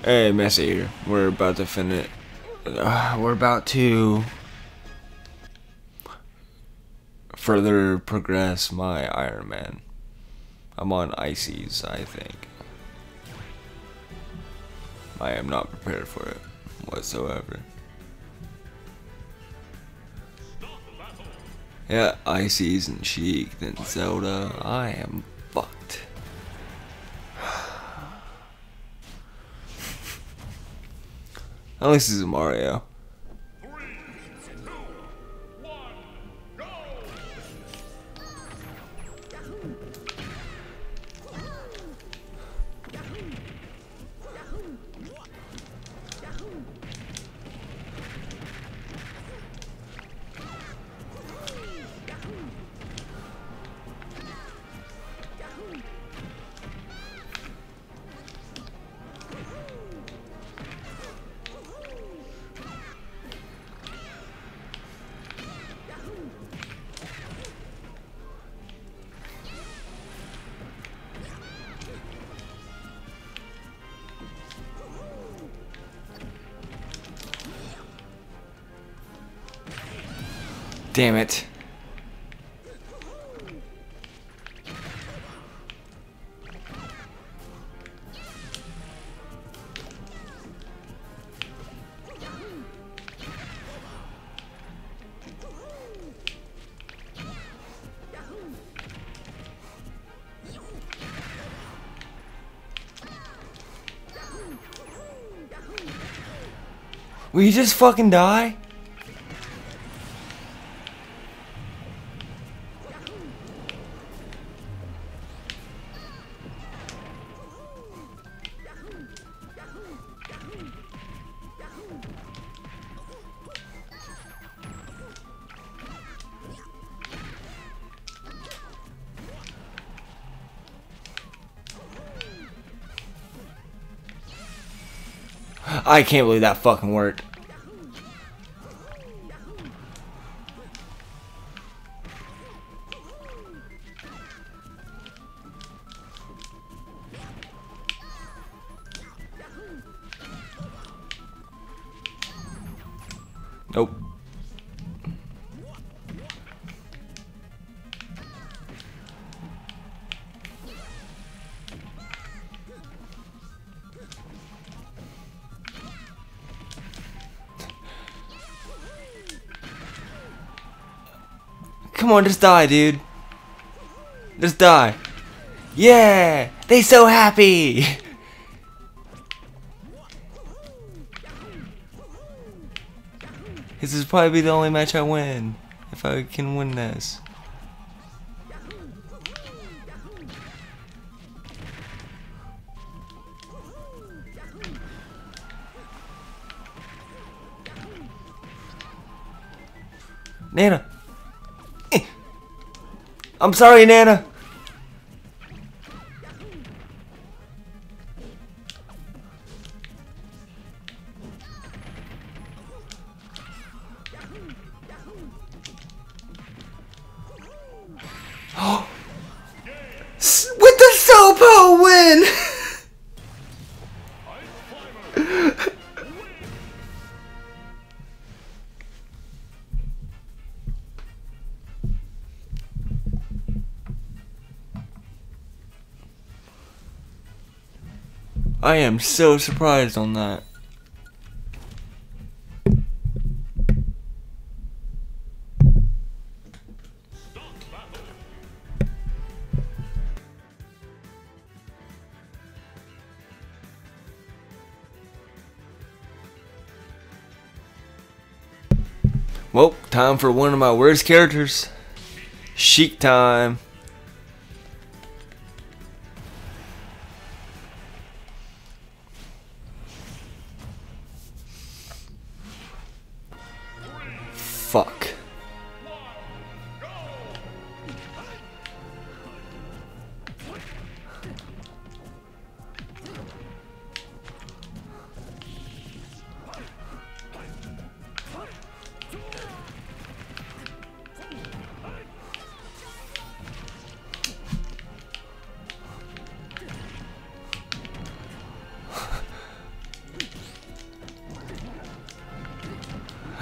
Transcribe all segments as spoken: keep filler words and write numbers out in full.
Hey, MESSI here. We're about to finish. Uh, we're about to further progress my IRONMAN. I'm on Iceies, I think. I am not prepared for it whatsoever. Yeah, Iceies and Sheik, then Zelda. I am fucked. At least this is Mario. Damn it. Will you just fucking die? I can't believe that fucking worked. Nope. Come on, just die, dude. Just die. Yeah! They so happy! This is probably the only match I win. If I can win this. Nana! I'm sorry, Nana! With the Sopo win! I am so surprised on that. Well, time for one of my worst characters. Sheik time. Fuck.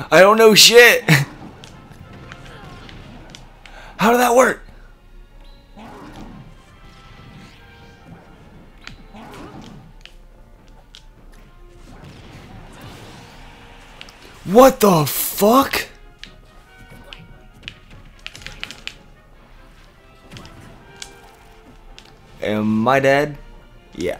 I don't know shit. How did that work? What the fuck? Am I dead? Yeah.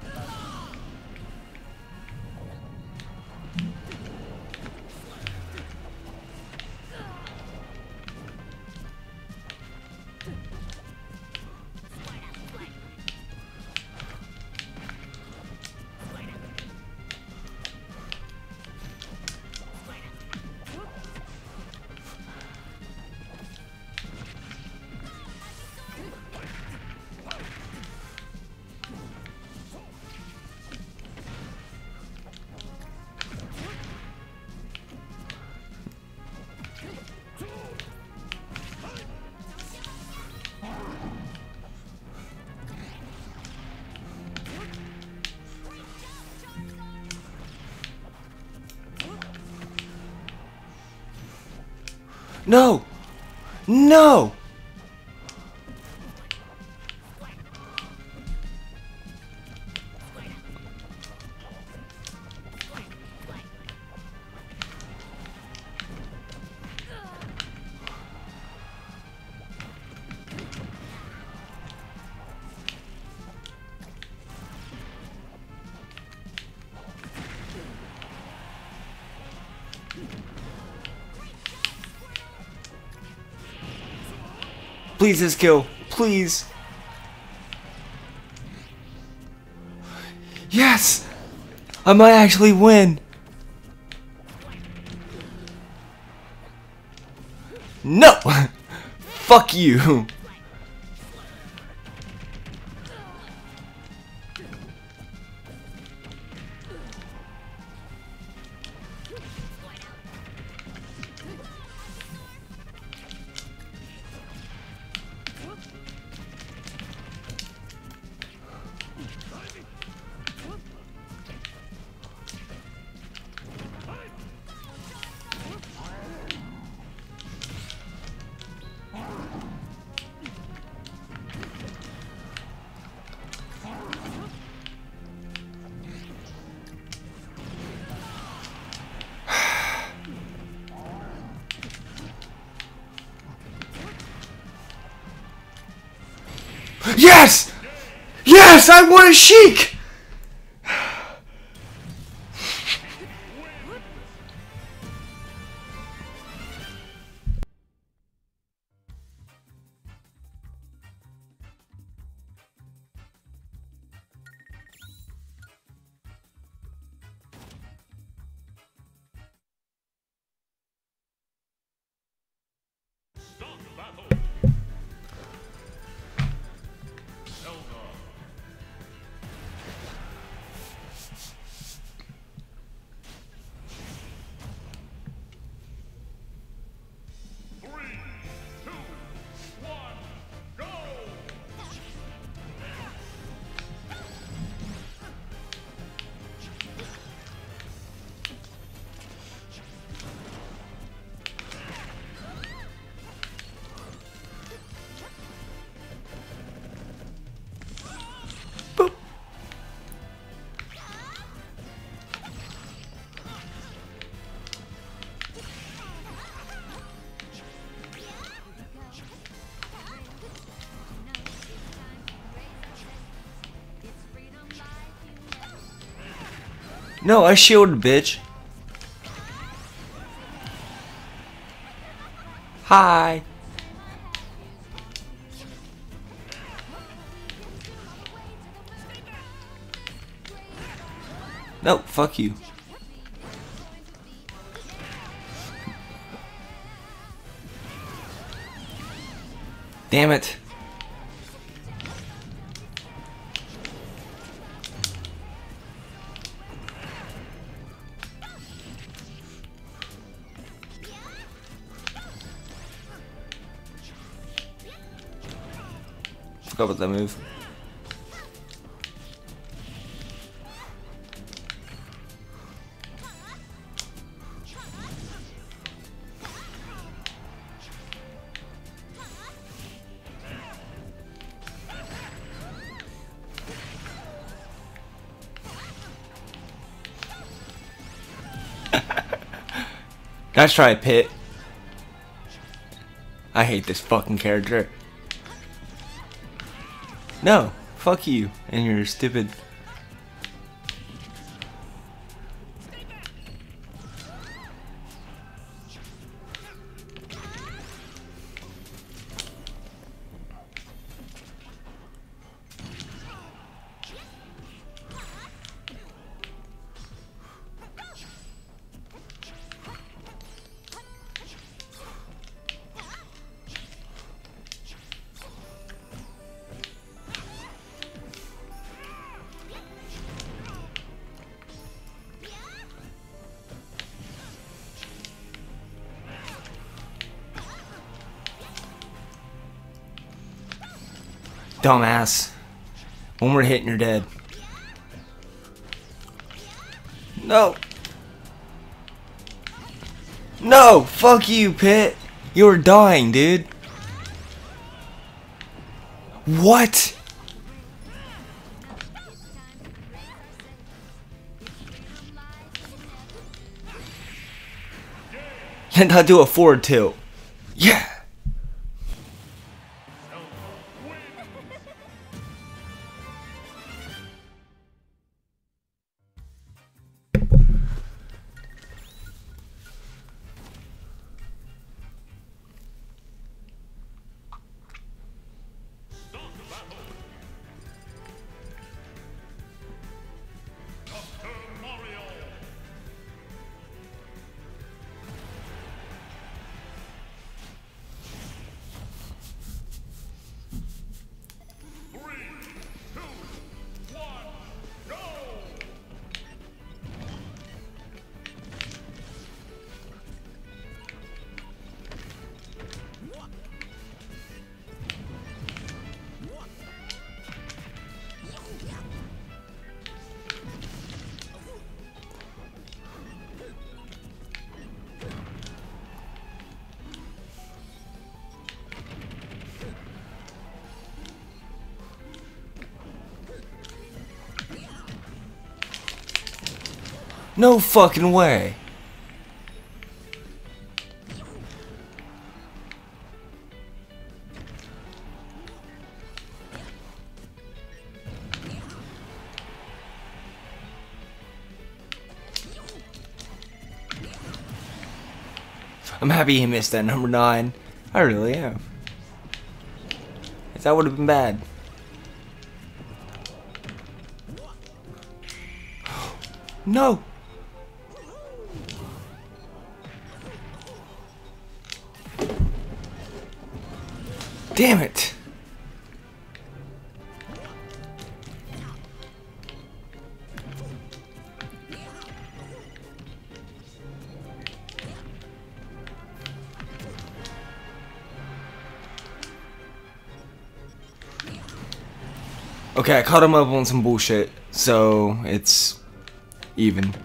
No! No! Please, this kill. Please. Yes! I might actually win. No! Fuck you. Yes! Yes! I won a Sheik! No, I shielded, bitch. Hi. No, fuck you. Damn it. Forgot about that move. Nice try, Pit. I hate this fucking character. No, fuck you and your stupid. Dumbass. One more hit and you're dead. No. No! Fuck you, Pit! You were dying, dude. What? And I do a forward tilt. Yeah! No fucking way. I'm happy he missed that number nine. I really am. That would have been bad. No. Damn it. Okay, I caught him up on some bullshit, so it's even.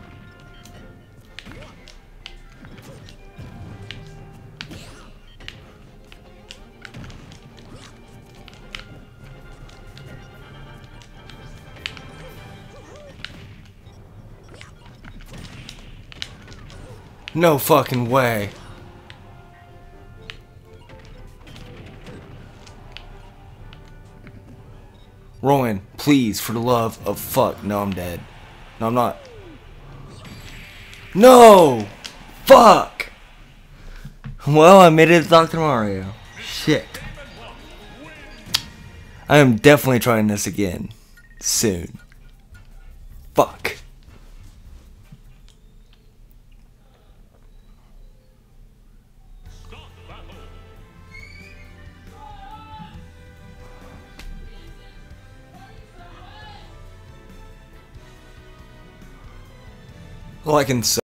No fucking way. Rowan, please, for the love of fuck. No, I'm dead. No, I'm not. No! Fuck! Well, I made it to Doctor Mario. Shit. I am definitely trying this again. Soon. Fuck. All I can say